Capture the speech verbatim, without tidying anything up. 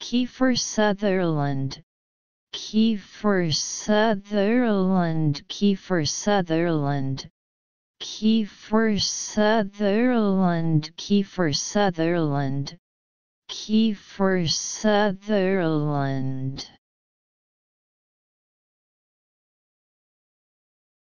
Kiefer Sutherland, Kiefer Sutherland, Kiefer Sutherland, Kiefer Sutherland, Kiefer Sutherland, Kiefer Sutherland.